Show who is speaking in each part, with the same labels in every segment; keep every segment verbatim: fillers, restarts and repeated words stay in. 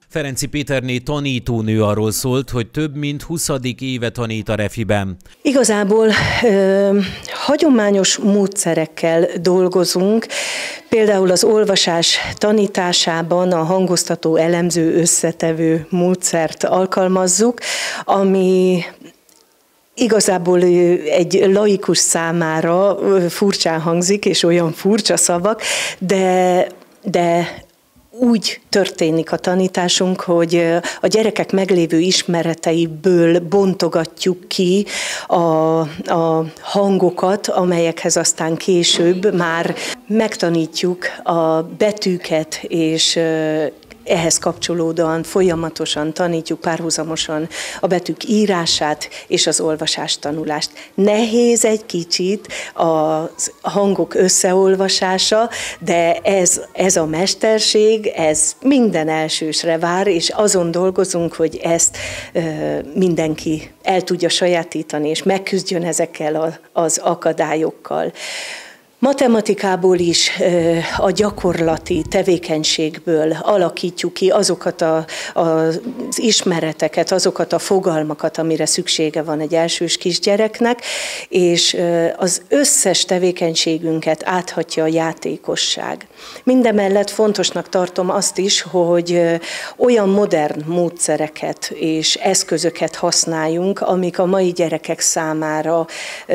Speaker 1: Ferenczy Péterné tanítónő arról szólt, hogy több mint huszadik éve tanít a Refiben.
Speaker 2: Igazából ö, hagyományos módszerekkel dolgozunk, például az olvasás tanításában a hangoztató elemző összetevő módszert alkalmazzuk, ami igazából egy laikus számára furcsán hangzik, és olyan furcsa szavak, de, de úgy történik a tanításunk, hogy a gyerekek meglévő ismereteiből bontogatjuk ki a, a hangokat, amelyekhez aztán később már megtanítjuk a betűket, és ehhez kapcsolódóan folyamatosan tanítjuk párhuzamosan a betűk írását és az olvasástanulást. Nehéz egy kicsit a hangok összeolvasása, de ez, ez a mesterség, ez minden elsősre vár, és azon dolgozunk, hogy ezt ö, mindenki el tudja sajátítani, és megküzdjön ezekkel a, az akadályokkal. Matematikából is a gyakorlati tevékenységből alakítjuk ki azokat a, a, az ismereteket, azokat a fogalmakat, amire szüksége van egy elsős kisgyereknek, és az összes tevékenységünket áthatja a játékosság. Mindemellett fontosnak tartom azt is, hogy olyan modern módszereket és eszközöket használjunk, amik a mai gyerekek számára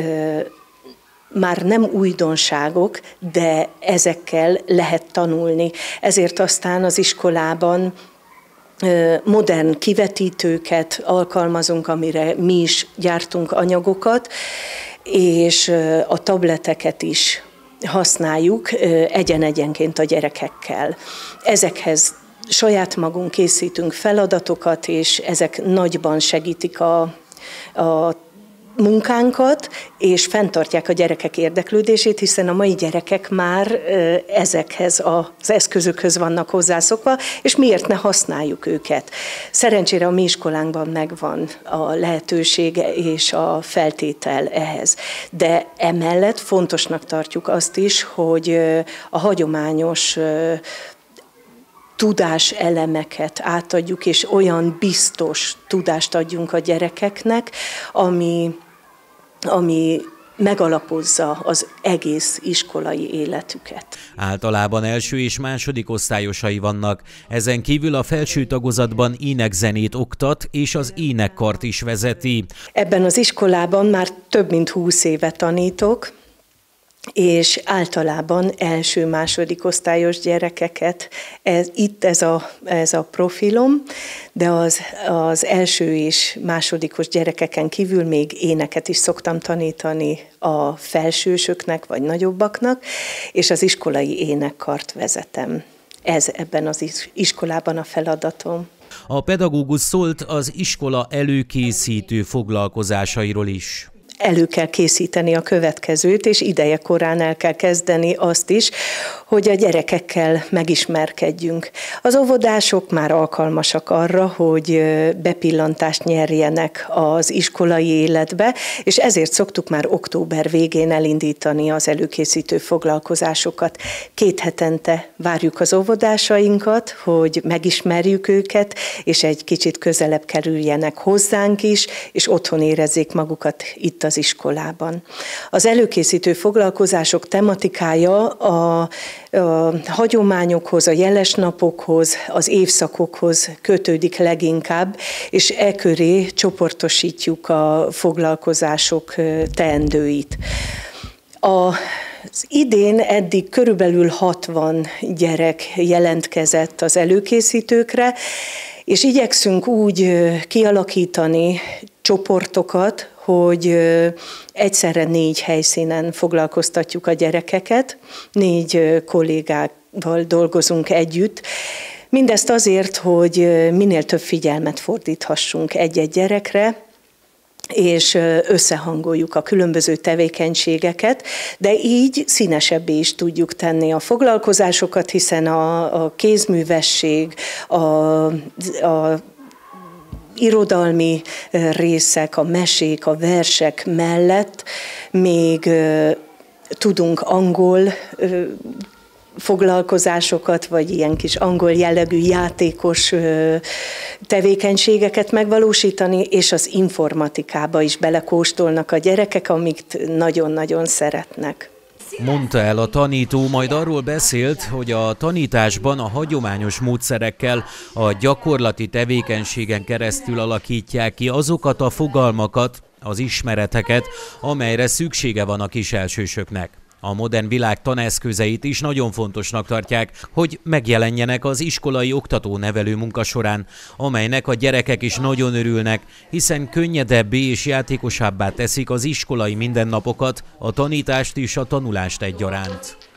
Speaker 2: már nem újdonságok, de ezekkel lehet tanulni. Ezért aztán az iskolában modern kivetítőket alkalmazunk, amire mi is gyártunk anyagokat, és a tableteket is használjuk egyen-egyenként a gyerekekkel. Ezekhez saját magunk készítünk feladatokat, és ezek nagyban segítik a, a munkánkat, és fenntartják a gyerekek érdeklődését, hiszen a mai gyerekek már ezekhez az eszközökhöz vannak hozzászokva, és miért ne használjuk őket. Szerencsére a mi iskolánkban megvan a lehetősége és a feltétel ehhez. De emellett fontosnak tartjuk azt is, hogy a hagyományos tudáselemeket átadjuk, és olyan biztos tudást adjunk a gyerekeknek, ami, ami megalapozza az egész iskolai életüket.
Speaker 1: Általában első és második osztályosai vannak, ezen kívül a felső tagozatban énekzenét oktat, és az énekkart is vezeti.
Speaker 2: Ebben az iskolában már több mint húsz éve tanítok, és általában első-második osztályos gyerekeket, ez, itt ez a, ez a profilom, de az, az első és másodikos gyerekeken kívül még éneket is szoktam tanítani a felsősöknek vagy nagyobbaknak, és az iskolai énekkart vezetem. Ez ebben az iskolában a feladatom.
Speaker 1: A pedagógus szólt az iskola előkészítő foglalkozásairól is.
Speaker 2: Elő kell készíteni a következőt, és ideje korán el kell kezdeni azt is, hogy a gyerekekkel megismerkedjünk. Az óvodások már alkalmasak arra, hogy bepillantást nyerjenek az iskolai életbe, és ezért szoktuk már október végén elindítani az előkészítő foglalkozásokat. Két hetente várjuk az óvodásainkat, hogy megismerjük őket, és egy kicsit közelebb kerüljenek hozzánk is, és otthon érezzék magukat itt az iskolában. Az előkészítő foglalkozások tematikája a, a hagyományokhoz, a jeles napokhoz, az évszakokhoz kötődik leginkább, és e köré csoportosítjuk a foglalkozások teendőit. A Az idén eddig körülbelül hatvan gyerek jelentkezett az előkészítőkre, és igyekszünk úgy kialakítani csoportokat, hogy egyszerre négy helyszínen foglalkoztatjuk a gyerekeket, négy kollégával dolgozunk együtt. Mindezt azért, hogy minél több figyelmet fordíthassunk egy-egy gyerekre, és összehangoljuk a különböző tevékenységeket, de így színesebbé is tudjuk tenni a foglalkozásokat, hiszen a, a kézművesség, a, a irodalmi részek, a mesék, a versek mellett még tudunk angol foglalkozásokat, vagy ilyen kis angol jellegű játékos tevékenységeket megvalósítani, és az informatikába is belekóstolnak a gyerekek, amit nagyon-nagyon szeretnek.
Speaker 1: Mondta el a tanító, majd arról beszélt, hogy a tanításban a hagyományos módszerekkel, a gyakorlati tevékenységen keresztül alakítják ki azokat a fogalmakat, az ismereteket, amelyre szüksége van a kiselsősöknek. A modern világ taneszközeit is nagyon fontosnak tartják, hogy megjelenjenek az iskolai oktató-nevelő munka során, amelynek a gyerekek is nagyon örülnek, hiszen könnyedebbé és játékosabbá teszik az iskolai mindennapokat, a tanítást és a tanulást egyaránt.